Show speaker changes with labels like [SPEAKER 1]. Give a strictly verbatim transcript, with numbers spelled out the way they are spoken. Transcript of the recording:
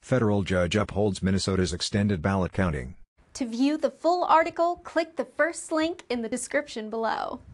[SPEAKER 1] Federal judge upholds Minnesota's extended ballot counting.
[SPEAKER 2] To view the full article, click the first link in the description below.